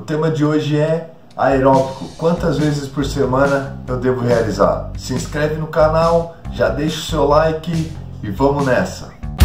O tema de hoje é aeróbico. Quantas vezes por semana eu devo realizar? Se inscreve no canal, já deixa o seu like e vamos nessa!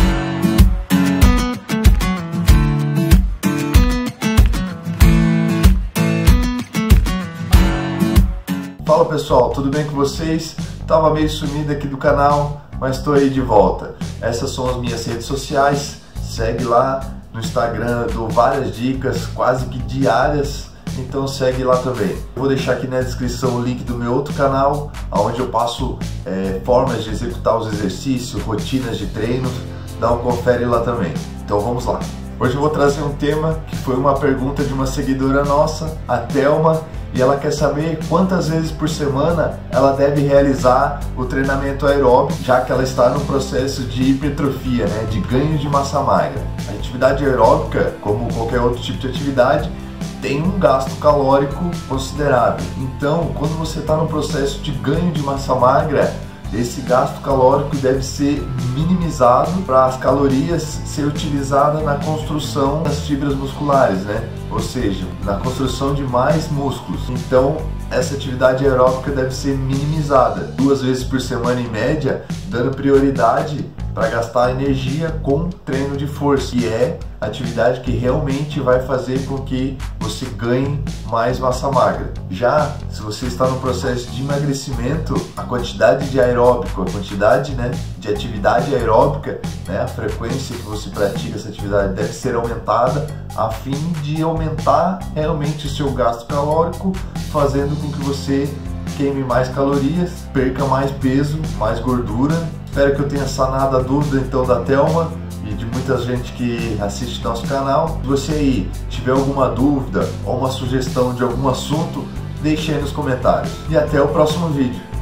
Fala pessoal, tudo bem com vocês? Tava meio sumido aqui do canal, mas estou aí de volta. Essas são as minhas redes sociais, segue lá no Instagram, eu dou várias dicas quase que diárias, então segue lá também. Vou deixar aqui na descrição o link do meu outro canal, onde eu passo formas de executar os exercícios, rotinas de treinos, dá um confere lá também. Então vamos lá. Hoje eu vou trazer um tema que foi uma pergunta de uma seguidora nossa, a Thelma, e ela quer saber quantas vezes por semana ela deve realizar o treinamento aeróbico, já que ela está no processo de hipertrofia, né, de ganho de massa magra. A atividade aeróbica, como qualquer outro tipo de atividade, tem um gasto calórico considerável. Então, quando você está no processo de ganho de massa magra, esse gasto calórico deve ser minimizado para as calorias ser utilizadas na construção das fibras musculares, né? Ou seja, na construção de mais músculos. Então, essa atividade aeróbica deve ser minimizada 2 vezes por semana em média, dando prioridade para gastar energia com treino de força, que é a atividade que realmente vai fazer com que você ganhe mais massa magra. Já se você está no processo de emagrecimento, a quantidade de aeróbico, a quantidade, né, de atividade aeróbica, né, a frequência que você pratica essa atividade deve ser aumentada a fim de aumentar realmente o seu gasto calórico, fazendo com que você queime mais calorias, perca mais peso, mais gordura. Espero que eu tenha sanado a dúvida então da Thelma e de muita gente que assiste nosso canal. Se você aí tiver alguma dúvida ou uma sugestão de algum assunto, deixe aí nos comentários. E até o próximo vídeo.